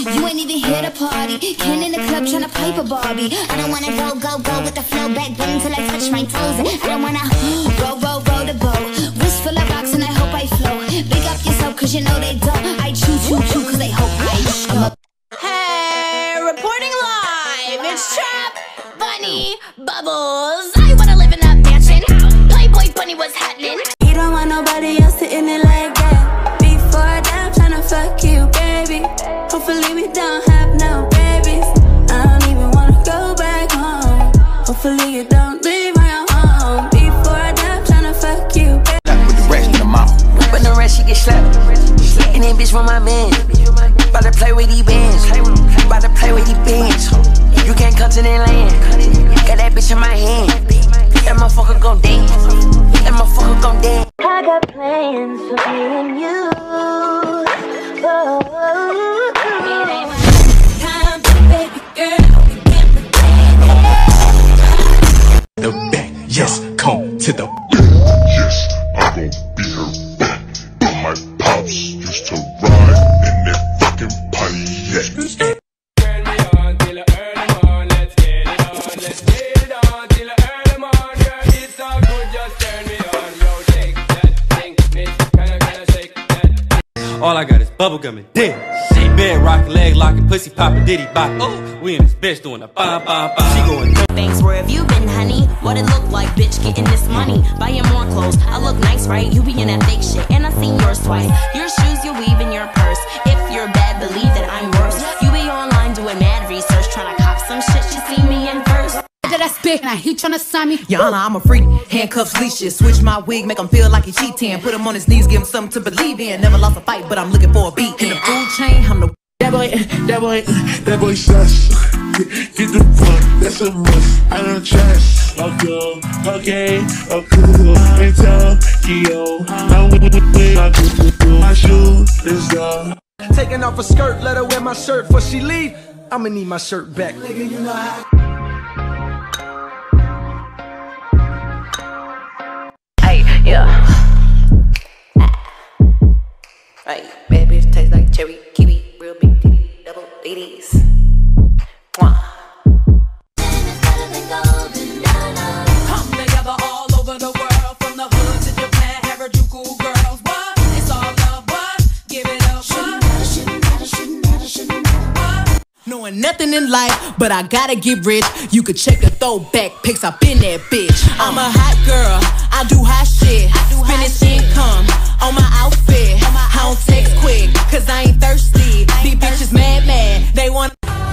You ain't even here to party. Ken in the club tryna pipe a Barbie. I don't wanna go with the flow back bang till I touch my toes. I don't wanna roll the boat. Wrist full of rocks and I hope I flow. Big up yourself cause you know they don't. I choose cause they hope I show. Hey, reporting live. It's Trap Bunny Bubbles. I wanna live in that mansion. Playboy Bunny, what's happening? You don't want nobody else sitting it like that. Before that, I'm tryna fuck you, baby. Hopefully we don't have no babies. I don't even wanna go back home. Hopefully you don't leave my home. Before that, I'm tryna fuck you, baby. With the rest in the mouth. When the rest she get slapped. And then bitch from my man. About to play with these bands. About to play with these bands. You can't come to the land. Got that bitch in my hand. That motherfucker gon' dance. That motherfucker gon' dance. I got plans for me and you. Oh, time, baby girl, we can't pretend. The back, yes, come to the yes, I gon' be her back. But my pops used to ride in that fucking Pontiac. Turn me on till the early morning. Let's get it on. Let's get it on till the early morning. Girl, it's all good. Just turn me on. Yo, shake that thing, miss. Can I shake that? All I got is bubblegum and dick. She bed rockin', leg lockin', pussy poppin', diddy bop. Oh, we in this bitch doing a bop bop bop. She going. Thanks, where have you been, honey? What it look like, bitch, getting this money. Buying more clothes, I look nice, right? You be in that fake shit, and I seen yours twice. Your shoes, you weave in your purse. If you're bad, believe that I'm worse. You be online doing mad research, trying to cop some shit, she see me in first. Did I spit? Now he tryna sign me. Your Honor, I'm a freak. Handcuffs, leashes. Switch my wig, make him feel like he cheating. Put him on his knees, give him something to believe in. Never lost a fight, but I'm looking for a beat. In the food chain, I'm the That boy sus. Get the fuck, that's a must. I don't trust. Okay, and Tokyo. I'm with my shoe is done. Taking off a skirt, let her wear my shirt before she leave. I'ma need my shirt back. Nigga, you know how. Hey, yeah. Hey, bad bitch taste like cherry, kiwi, real big titty, double ladies. Mwah. Come together all over the world, from the hood to Japan, Harajuku girls. What? It's all love, what? Give it up, what? knowing nothing in life, but I gotta get rich. You could check the throwback pics, I've been that bitch. I'm a hot girl, I do hot shit. Spending income on my outfit. I don't text quick, cause I ain't thirsty. These bitches mad, they want.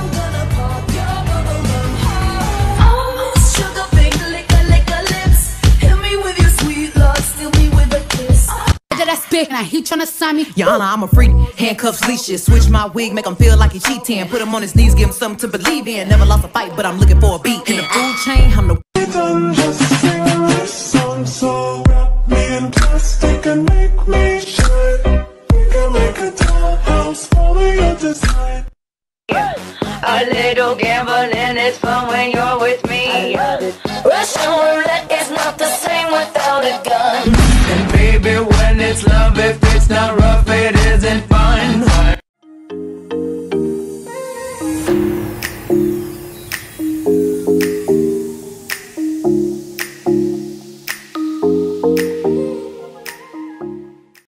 Now he tryna sign me. Your Honor, I'm a freak. Handcuffs, leashes. Switch my wig, make him feel like he cheating. Put him on his knees, give him something to believe in. Never lost a fight, but I'm looking for a beat. In the food chain, I'm the. Just sing this song, so wrap me in plastic and make me shine. We can make a dollhouse, follow your design. A little gambling is fun when you're with me. Russian roulette is not the same without a gun. And baby, when it's love, if it's not right.